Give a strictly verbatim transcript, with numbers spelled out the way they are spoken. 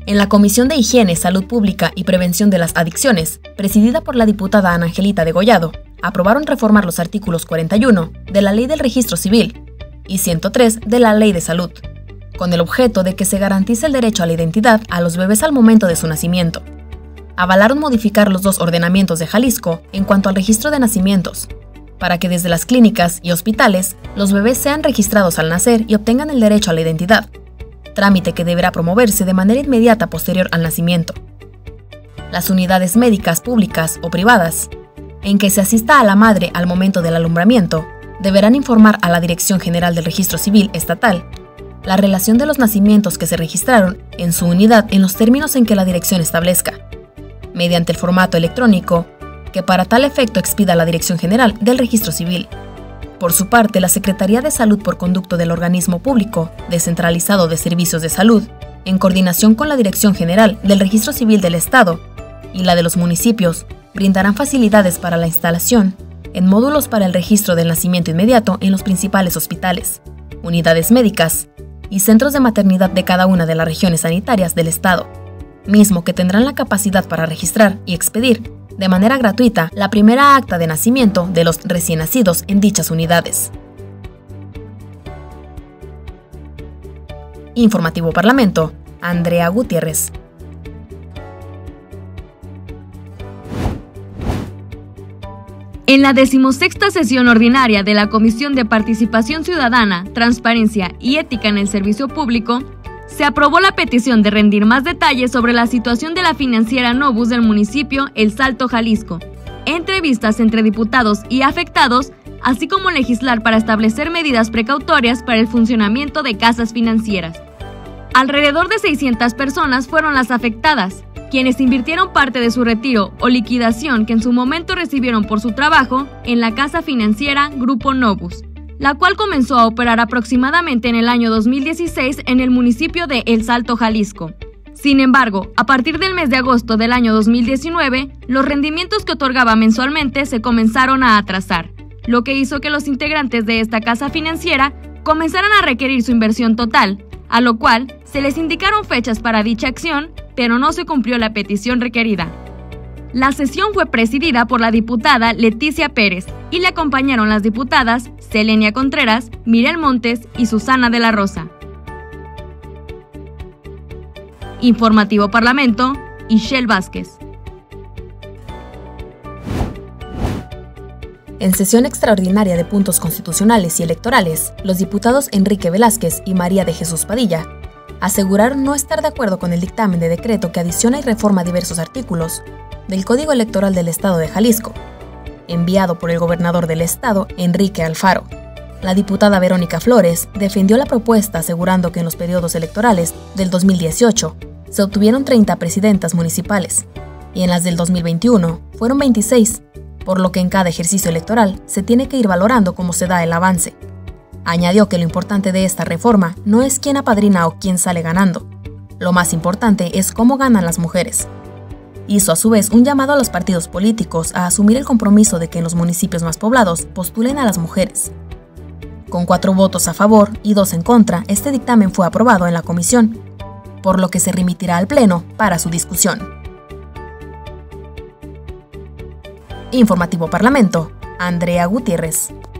En la Comisión de Higiene, Salud Pública y Prevención de las Adicciones, presidida por la diputada Ana Angelita Degollado, aprobaron reformar los artículos cuarenta y uno de la Ley del Registro Civil y ciento tres de la Ley de Salud, con el objeto de que se garantice el derecho a la identidad a los bebés al momento de su nacimiento. Avalaron modificar los dos ordenamientos de Jalisco en cuanto al registro de nacimientos, para que desde las clínicas y hospitales los bebés sean registrados al nacer y obtengan el derecho a la identidad, trámite que deberá promoverse de manera inmediata posterior al nacimiento. Las unidades médicas públicas o privadas, en que se asista a la madre al momento del alumbramiento, deberán informar a la Dirección General del Registro Civil Estatal la relación de los nacimientos que se registraron en su unidad en los términos en que la dirección establezca, mediante el formato electrónico que para tal efecto expida la Dirección General del Registro Civil. Por su parte, la Secretaría de Salud, por conducto del organismo público descentralizado de servicios de salud, en coordinación con la Dirección General del Registro Civil del Estado y la de los municipios, brindarán facilidades para la instalación en módulos para el registro del nacimiento inmediato en los principales hospitales, unidades médicas y centros de maternidad de cada una de las regiones sanitarias del Estado, mismo que tendrán la capacidad para registrar y expedir de manera gratuita la primera acta de nacimiento de los recién nacidos en dichas unidades. Informativo Parlamento, Andrea Gutiérrez. En la decimosexta sesión ordinaria de la Comisión de Participación Ciudadana, Transparencia y Ética en el Servicio Público, se aprobó la petición de rendir más detalles sobre la situación de la financiera Novus del municipio El Salto, Jalisco, entrevistas entre diputados y afectados, así como legislar para establecer medidas precautorias para el funcionamiento de casas financieras. Alrededor de seiscientas personas fueron las afectadas, quienes invirtieron parte de su retiro o liquidación que en su momento recibieron por su trabajo en la casa financiera Grupo Novus, la cual comenzó a operar aproximadamente en el año dos mil dieciséis en el municipio de El Salto, Jalisco. Sin embargo, a partir del mes de agosto del año dos mil diecinueve, los rendimientos que otorgaba mensualmente se comenzaron a atrasar, lo que hizo que los integrantes de esta casa financiera comenzaran a requerir su inversión total, a lo cual se les indicaron fechas para dicha acción, pero no se cumplió la petición requerida. La sesión fue presidida por la diputada Leticia Pérez y le acompañaron las diputadas Selenia Contreras, Mirel Montes y Susana de la Rosa. Informativo Parlamento, Ishel Vázquez. En sesión extraordinaria de puntos constitucionales y electorales, los diputados Enrique Velázquez y María de Jesús Padilla aseguraron no estar de acuerdo con el dictamen de decreto que adiciona y reforma diversos artículos del Código Electoral del Estado de Jalisco, enviado por el gobernador del estado, Enrique Alfaro. La diputada Verónica Flores defendió la propuesta asegurando que en los periodos electorales del dos mil dieciocho se obtuvieron treinta presidentas municipales y en las del dos mil veintiuno fueron veintiséis, por lo que en cada ejercicio electoral se tiene que ir valorando cómo se da el avance. Añadió que lo importante de esta reforma no es quién apadrina o quién sale ganando. Lo más importante es cómo ganan las mujeres. Hizo a su vez un llamado a los partidos políticos a asumir el compromiso de que en los municipios más poblados postulen a las mujeres. Con cuatro votos a favor y dos en contra, este dictamen fue aprobado en la comisión, por lo que se remitirá al Pleno para su discusión. Informativo Parlamento, Andrea Gutiérrez.